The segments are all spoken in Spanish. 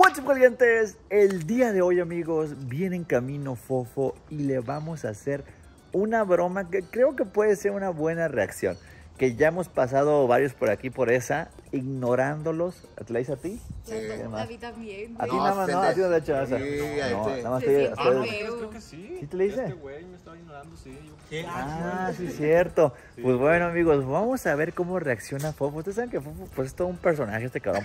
What's up, calientes? El día de hoy, amigos, viene en camino Fofo y le vamos a hacer una broma que creo que puede ser una buena reacción. Que ya hemos pasado varios por aquí por esa, ignorándolos. ¿Te la hice a ti? Sí. A mí también, A ti güey. nada más, no, a ti no te he hecho esa. Sí, No, nada más Se te siente feo. Creo que sí. ¿Sí te lo hice? Este güey me estaba ignorando, sí. Sí, cierto. Sí. Pues bueno, amigos, vamos a ver cómo reacciona Fofo. Ustedes saben que Fofo pues, es todo un personaje, este cabrón.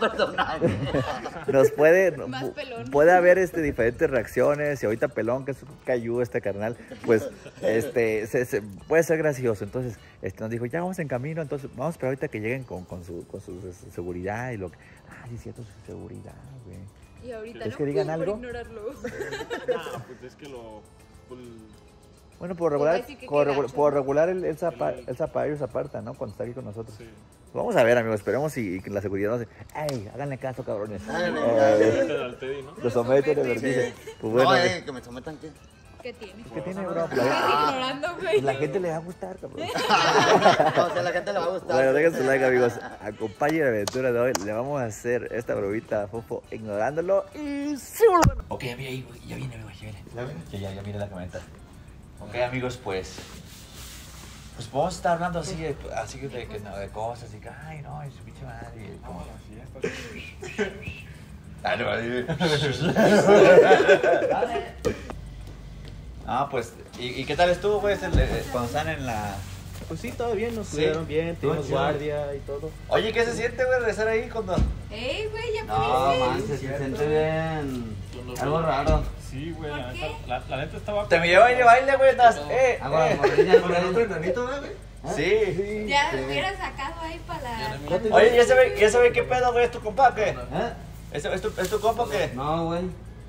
Nos puede, Más pelón. puede haber diferentes reacciones. Y ahorita pelón, que es un cayú este carnal, pues puede ser gracioso. Entonces nos dijo, ya vamos en camino, entonces vamos a esperar ahorita que lleguen con su seguridad y lo que... Ah, sí, es cierto, su seguridad, güey. Y ahorita ¿Es no que digan por algo? ignorarlo. Ah, pues es que lo. Pues, Bueno, por regular, Pues, sí que qué gacho. por regular ellos se aparta, ¿no? Cuando está aquí con nosotros. sí. Vamos a ver, amigos, esperemos y que la seguridad nos dice, ¡ey, háganle caso, cabrones! Al Teddy, ¿no? Lo someten, le dice. Pues bueno, No, que me sometan, ¿qué? ¿Qué tiene? ¿qué tiene, bro? Ignorando, güey. La gente le va a gustar, cabrón. No, o sea, a la gente le va a gustar. Bueno, dejen su like, amigos. Acompañen la aventura de hoy. Le vamos a hacer esta bromita a Fofo ignorándolo y sí, bueno. Ok, ya viene, ya viene, ya viene. Ya mire la camioneta. Ok, amigos, pues vamos a estar hablando así de cosas y que, ay, no, y su pinche madre. Y como... Ah, no, ah, pues, ¿y qué tal estuvo, güey, cuando están en la... Pues sí, todo bien, nos Sí. cuidaron bien, tuvimos chido. guardia y todo. Oye, ¿qué se siente, güey, regresar ahí cuando... Ey, güey, ya No, puedes. manches, se siente bien. Algo raro. Sí, güey, la ¿Por neta, qué? la neta estaba. Te me lleva y baile, güey, estás... Agua de morrillas, güey. Sí. Ya me hubiera sacado ahí para la... Oye, ¿ya se ve qué pedo, güey? ¿Es tu compa o qué? ¿Eh? ¿Es tu compa o qué? No, güey.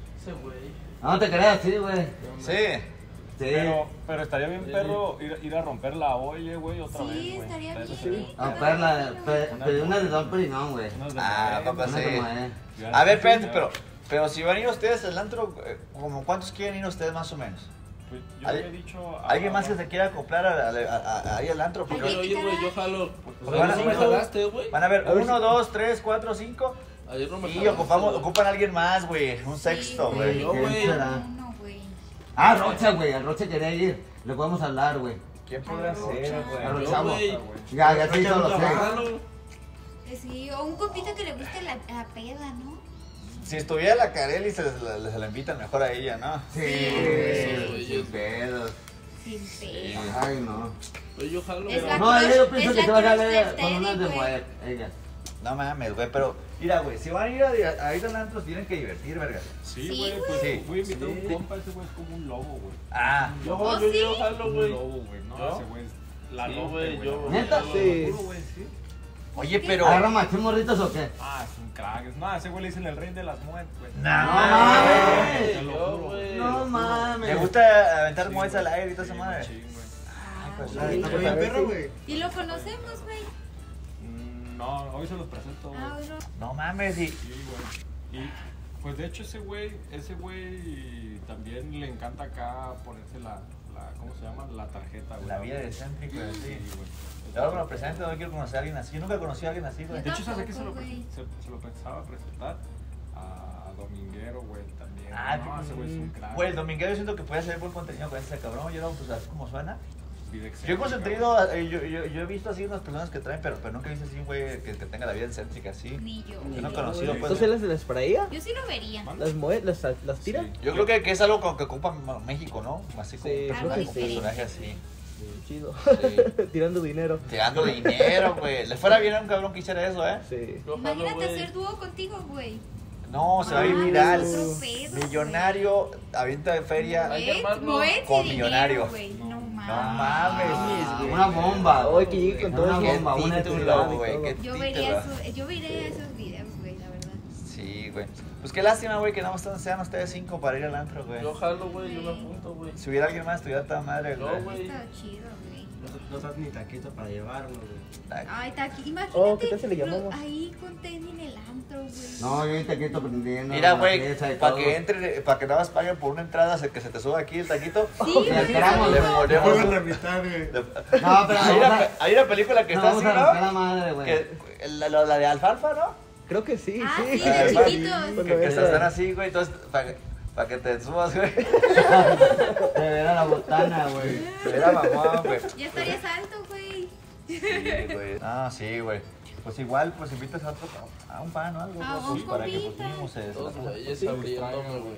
No te creas, sí, güey. Sí. Sí. Pero estaría bien, perro, ir a romper la olla, güey, otra vez. Sí, güey. estaría Neta, bien. A perla, pedí una de Don Perignon, güey. Unos de Ah, Noel, papá, Una sí. como es. A ver, espérate, pero si van a ir ustedes al antro, ¿como cuántos quieren ir ustedes más o menos? Pues yo ¿Al- le he dicho. ¿Alguien más que se quiera acoplar ahí al antro? Porque Oye, Oye, güey, yo jalo. Pues van a- ¿No me jalaste, güey? van a ver A ver 1, si- 2, 3, 4, 5 Ayer no me y jalaste, güey. ocupan a alguien más, güey. Un sexto, Sí, güey. No, güey. ¿Quién será? No, güey. Ah, Rocha, güey. Al Rocha quería ir. Le podemos hablar, güey. ¿Quién podrá ser, A güey? Yo, Rocha, güey. Ya sí, todos los seis. Jalo. Sí, o un compita que le guste la peda, ¿no? Si estuviera la Carelli, se la invitan mejor a ella, ¿no? Sí, güey, sin pedos. Sin pedo. Ay, no. Pues yo jalo. Es güey. la- No, yo pienso es que la se va a crush jalar del con unas de Teddy, mujer, ella. No mames, güey, pero mira, güey, si van a ir a ir al antro, tienen que divertir, verga. Sí, Sí, güey, güey. pues Sí. voy a invitar a un compa, ese güey es como un lobo, güey. Ah, Yo ¿Oh, jalo, sí? yo jalo, Un güey. lobo, güey, no, ¿Yo? ese güey es la Sí, loba, güey, yo- ¿Neta? Sí. Puro, güey, sí. oye, pero... ¿Agarra machín morritos o qué? Ah, es un crack. No, ese güey le dicen el rey de las muertes, güey. No mames. Te lo Yo, juro. güey. No mames. ¿Te gusta aventar Sí, mueves al güey. aire y toda esa Sí, madre? machín, güey. Pues, Y lo conocemos, güey. No, hoy se los presento, güey. Ah, bueno. no mames, y... Sí, güey. Y pues de hecho ese güey también le encanta acá ponerse ¿cómo se llama? La tarjeta, güey. La vida de excéntrico, Sí, así. güey. Ahora me lo presento, no quiero conocer a alguien así. Yo nunca conocí a alguien así, güey. De hecho, ¿sabes qué Tampoco, güey. se lo pensaba presentar? A Dominguero, güey, también. Ah, no, ese güey es un crack. güey, el dominguero yo siento que puede hacer buen contenido con ese cabrón. Yo no, pues así como suena. Vida Yo he excéntrica, concentrado, yo he visto así unas personas que traen, pero nunca he visto así un güey que tenga la vida excéntrica así. Ni yo. Yo no he conocido, pues. ¿Entonces las traía? Yo sí lo vería. ¿Mande? ¿Las tira? Sí. Yo creo que es algo como que ocupa México, ¿no? Así como Sí, un creo que sí. personaje así. Chido. Sí. Tirando dinero. Tirando dinero, güey. Le fuera bien a un cabrón que hiciera eso, ¿eh? Sí. Yo jalo, Imagínate güey. hacer dúo contigo, güey. No, se va a ir Ah, viral. es otro pedo, Millonario, avienta de feria. Hay que armarlo. Moet con y millonario. dinero, güey. No No mames. mames, güey. Una bomba. Oye, que llegue con todo Una el bomba, una título, título, güey. Qué Yo título. vería esos videos, güey, la verdad. Sí, güey. Pues qué lástima, güey, que nada más sean ustedes 5 para ir al antro, güey. Yo jalo, güey, yo me apunto, güey. Si hubiera alguien más, estuviera toda madre, No, güey. güey. Está chido, güey. No estás ni taquito para llevarlo, güey. Ay, está aquí. Imagínate. Oh, ¿qué tal si le llamamos? Ahí con Teddy en el antro, güey. No, yo ahorita quieto prendiendo. Mira, la güey, pieza y para todo. que entre, para que nada más paguen por una entrada, que se te suba aquí el taquito. Sí, Le güey. esperamos, Le seguro. ponemos. la mitad, güey. No, pero Hay una película que no, está vamos así, a romper la ¿no? madre, güey. La de alfalfa, ¿no? Creo que sí, Ah, sí. sí, de chiquitos. Cuando Que ves están a- así, güey, entonces, para que te subas, güey. Te verá la botana, güey. Era mamón, güey. Ya estarías alto, güey. Sí, güey. Ah, sí, güey. Pues igual, pues invitas a un pan o algo, A güey, un para que pues compita. mínimo Dos güeyes Sí, abriéndome, güey.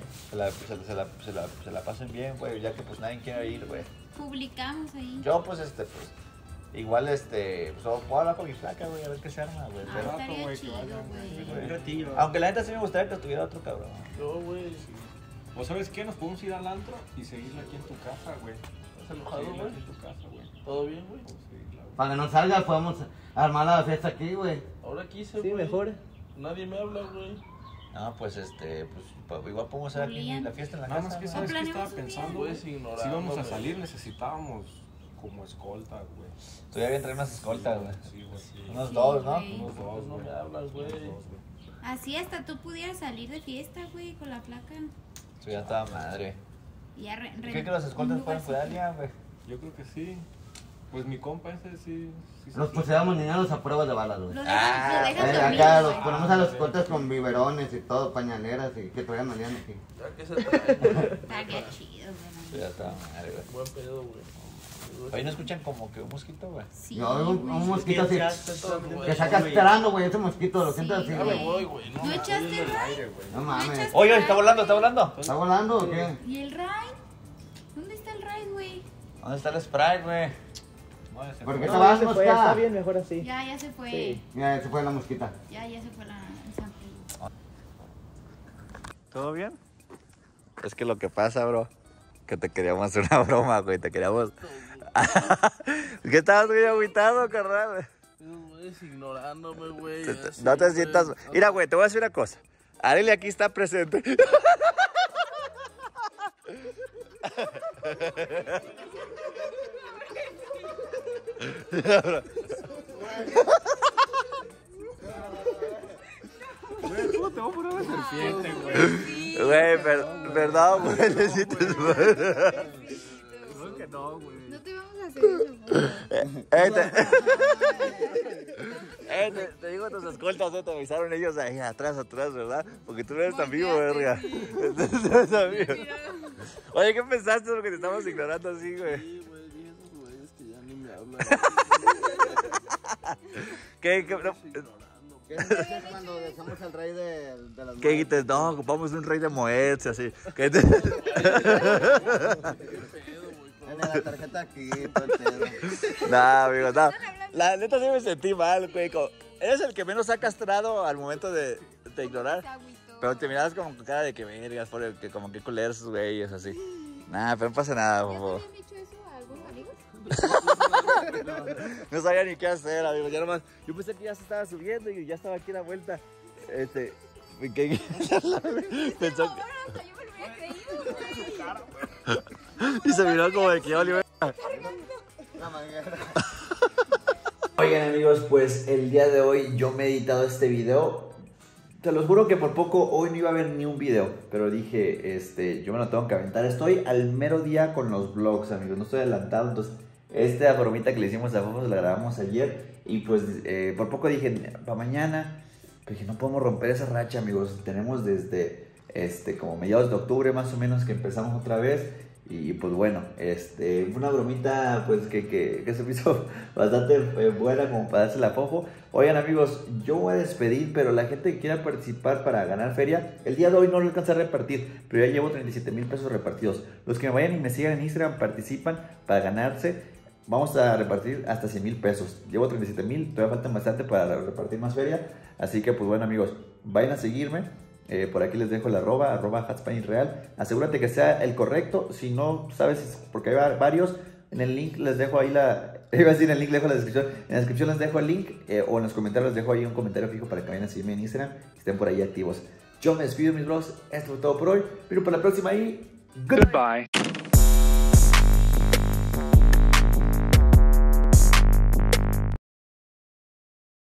se la pasen bien, güey, ya que pues nadie quiere ir, güey. Publicamos ahí. Yo, pues, pues, igual, pues, puedo hablar con mi flaca, güey, a ver qué se arma, güey. Ah, Pero, estaría güey, que chido, vayan, güey. Un ratillo. aunque la neta sí me gustaría que estuviera otro cabrón. Yo, güey. ¿O sabes qué? Nos podemos ir al antro y seguirla aquí en tu casa, güey. ¿Estás enojado, Seguirla güey? aquí en tu casa, güey. ¿Todo bien, güey? Podemos seguirla, güey. Para que no salga, podemos armar la fiesta aquí, güey. Ahora quise, Sí, güey. mejor. Nadie me habla, güey. No, pues, igual podemos hacer aquí la fiesta en la Nada casa. más que ¿no? sabes que planeamos estaba un día. pensando, Güey, güey. ignorando, Si íbamos a güey. salir necesitábamos como escolta, güey. Todavía bien traer unas escoltas, güey. Sí, güey, sí. Unos Sí, dos, ¿no? güey. Unos dos, No güey. me hablas, güey. Unos dos, güey. Así hasta tú pudieras salir de fiesta, güey, con la placa. Eso ya estaba madre. Y ya ¿Cree que los escoltas pueden cuidar ya, güey? Yo creo que sí. Pues mi compa ese sí. Los pusiéramos niños a pruebas de balas, güey. Lo Ah, dejas dormir, Acá los güey. ponemos a los cortes con biberones y todo, pañaleras y que traigan mañana aquí. Ya que se trae, güey. Estaría chido, Eso güey. ya estaba madre, güey. Buen pedo, güey. Oye, ¿no escuchan como que un mosquito, güey? Sí, Yo oigo un güey. mosquito así, güey. que está castrando, güey, ese mosquito, lo siento así, Ya me güey. voy, güey. ¿No echaste el Ray? No mames. Oye, está volando, está volando. ¿Está volando o qué? ¿Y el Ray? ¿Dónde está el Ray, güey? ¿Dónde está el Sprite, güey? ¿Por qué No, te vas, ya se fue, está mosca? bien, mejor así. Ya se fue. Sí. Mira, se fue la mosquita. Ya se fue el San Pedro. ¿Todo bien? Es que lo que pasa, bro, que te queríamos hacer una broma, güey, te queríamos... ¿Qué estabas muy agüitado, carnal? Esos güeyes ignorándome, güey. No te sientas... Mira, güey, te voy a decir una cosa. Arely aquí está presente. ¿Cómo te voy a poner una serpiente, güey? Güey, perdón, güey, necesitas... Creo que no, güey. No te vamos a hacer eso, güey. Te digo tus escoltas, ¿no? Te avisaron ellos ahí atrás, ¿verdad? Porque tú no eres tan vivo, verga. Tú no eres tan vivo. Oye, ¿qué pensaste de lo que te estamos ignorando así, güey? Sí, güey, dije esos güeyes que ya ni me hablan. ¿Qué? ¿Qué dices cuando dejamos al rey de las ¿Qué dices? No, ocupamos un rey de Moeds, así. ¿Qué te... En la tarjeta aquí, todo el pedo. Nah, amigo, no. La neta sí me sentí mal, güey. Eres el que menos ha castrado al momento de ignorar. Pero te mirabas como con cara de que vergas, que como que culeros esos güeyes, así. Nah, pero no pasa nada, ¿Ya te bobo. habían dicho eso a algunos amigos? No sabía ni qué hacer, amigo. Ya nomás, yo pensé que ya se estaba subiendo y ya estaba aquí a la vuelta. ¿Qué? Pensó que... Hasta yo me lo hubiera creído, güey. Y se miró como de que Oliver. La manguera. Oigan, amigos, pues el día de hoy yo me he editado este video. Te los juro que por poco hoy no iba a haber ni un video, pero dije, yo me lo tengo que aventar. Estoy al mero día con los vlogs, amigos, no estoy adelantado. Entonces, esta bromita que le hicimos a Fofo la grabamos ayer. Y pues por poco dije, para mañana. Pero dije, no podemos romper esa racha, amigos. Tenemos desde como mediados de octubre más o menos que empezamos otra vez. Y pues bueno, una bromita pues que se me hizo bastante buena como para dársela a Fofo. Oigan, amigos, yo voy a despedir, pero la gente que quiera participar para ganar feria, el día de hoy no lo alcancé a repartir, pero ya llevo 37,000 pesos repartidos. Los que me vayan y me sigan en Instagram participan para ganarse. Vamos a repartir hasta 100,000 pesos. Llevo 37,000, todavía faltan bastante para repartir más feria. Así que pues bueno, amigos, vayan a seguirme. Por aquí les dejo el arroba @HatsPainReal. Asegúrate que sea el correcto. Si no sabes, porque hay varios, en el link les dejo ahí iba a decir en el link, les dejo la descripción. En la descripción les dejo el link, o en los comentarios les dejo ahí un comentario fijo para que vayan a seguirme en Instagram y estén por ahí activos. Yo me despido, mis vlogs. Esto fue todo por hoy. Pero para la próxima y goodbye.